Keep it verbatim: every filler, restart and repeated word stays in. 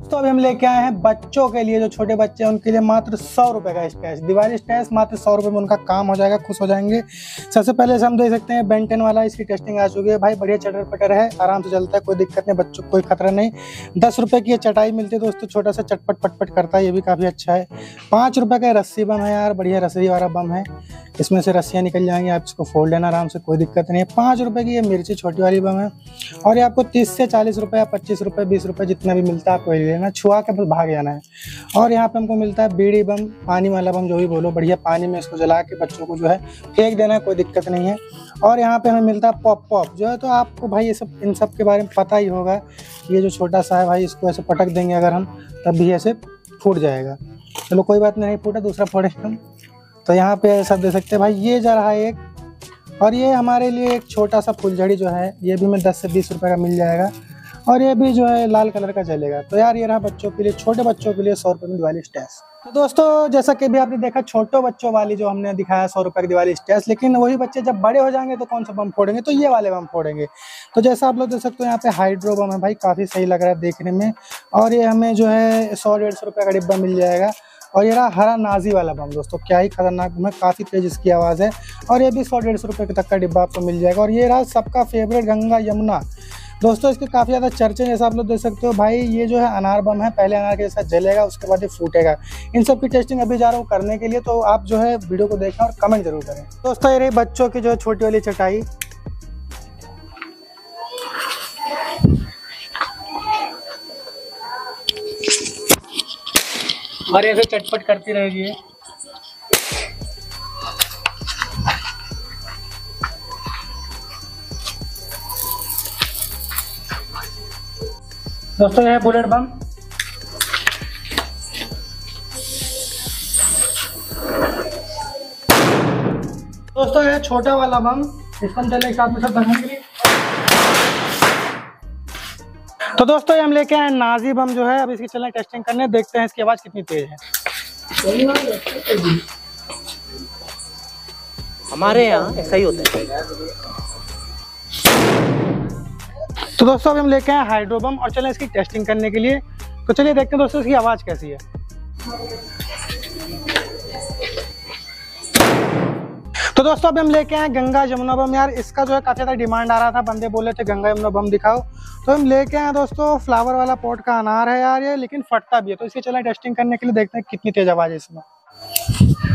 तो अभी हम लेके आए हैं बच्चों के लिए, जो छोटे बच्चे हैं उनके लिए मात्र सौ रुपए का स्टैश, दिवाली स्टैश मात्र सौ रुपए में उनका काम हो जाएगा, खुश हो जाएंगे। सबसे पहले से हम देख सकते हैं बेंटेन वाला, इसकी टेस्टिंग आ चुकी है भाई, बढ़िया चटर पटर है, आराम से चलता है, कोई दिक्कत नहीं, बच्चों को कोई खतरा नहीं। दस रुपए की ये चटाई मिलती है दोस्तों, छोटा सा चटपट पटपट करता है, ये भी काफी अच्छा है। पाँच रुपए का रस्सी बम है यार, बढ़िया रस्सी वाला बम है, इसमें से रस्सियाँ निकल जाएंगी, आप इसको फोड़ लेना आराम से, कोई दिक्कत नहीं है। पाँच रुपए की ये मिर्ची छोटी वाली बम है, और ये आपको तीस से चालीस रुपए या पच्चीस रुपए बीस रुपए जितना भी मिलता है आपको ले लेना, छुआ के बस भाग जाना है। और यहाँ पे हमको मिलता है बीड़ी बम, पानी वाला बम जो भी बोलो, बढ़िया पानी में इसको जला के बच्चों को जो है फेंक देना है, कोई दिक्कत नहीं है। और यहाँ पे हमें मिलता है पॉप पॉप जो है, तो आपको भाई ये सब इन सब के बारे में पता ही होगा। ये जो छोटा सा है भाई, इसको ऐसे पटक देंगे अगर हम, तब भी ऐसे फूट जाएगा। चलो कोई बात नहीं, फूटा दूसरा फोड़ेंगे हम। तो यहाँ पे सब दे सकते हैं भाई, ये जा रहा है एक, और ये हमारे लिए एक छोटा सा फुलझड़ी जो है, ये भी हमें दस से बीस रुपए का मिल जाएगा, और ये भी जो है लाल कलर का चलेगा। तो यार ये रहा बच्चों के लिए, छोटे बच्चों के लिए सौ रुपए में दिवाली स्टैश। तो दोस्तों जैसा कि भी आपने देखा, छोटे बच्चों वाली जो हमने दिखाया सौ रुपए की दिवाली स्टैश, लेकिन वही बच्चे जब बड़े हो जाएंगे तो कौन सा बम फोड़ेंगे, तो ये वाले बम फोड़ेंगे। तो जैसा आप लोग देख सकते हो यहाँ पे हाइड्रो बम है भाई, काफी सही लग रहा है देखने में, और ये हमें जो है सौ डेढ़ सौ रुपए का डिब्बा मिल जाएगा। और ये रहा हरा नाजी वाला बम दोस्तों, क्या ही खतरनाक बम है, काफी तेज इसकी आवाज है, और ये भी सौ डेढ़ सौ रुपए तक का डिब्बा आपको मिल जाएगा। और ये रहा सबका फेवरेट गंगा यमुना दोस्तों, इसके काफी ज्यादा चर्चे, जैसा आप लोग देख सकते हो भाई, ये जो है अनार बम है, पहले अनार के जैसा जलेगा, उसके बाद ये फूटेगा। इन सब की टेस्टिंग अभी जा रहा हूँ करने के लिए, तो आप जो है वीडियो को देखें और कमेंट जरूर करें। दोस्तों ये रही बच्चों की जो है छोटी वाली चटाई, और ऐसे चटपट करती रहेगी। दोस्तों ये है बुलेट बम, दोस्तों ये छोटा वाला बम, इसको हम चले साथ में सब भरने के लिए। तो दोस्तों ये हम लेके आए नाजी बम जो है, अब इसकी चलने टेस्टिंग करने, देखते हैं इसकी आवाज कितनी तेज है। हमारे यहाँ ऐसा ही होता है। तो दोस्तों अभी हम लेके आए हाइड्रो बम, और चलें इसकी टेस्टिंग करने के लिए। तो चलिए देखते हैं दोस्तों इसकी आवाज कैसी है। तो दोस्तों अभी हम लेके आए गंगा यमुना बम, यार इसका जो है काफी ज्यादा डिमांड आ रहा था, बंदे बोले थे गंगा यमुना बम दिखाओ, तो हम लेके आए दोस्तों फ्लावर वाला पोर्ट का अनार है यार ये, लेकिन फटता भी है। तो इसकी चलें टेस्टिंग करने के लिए, देखते हैं कितनी तेज आवाज है इसमें।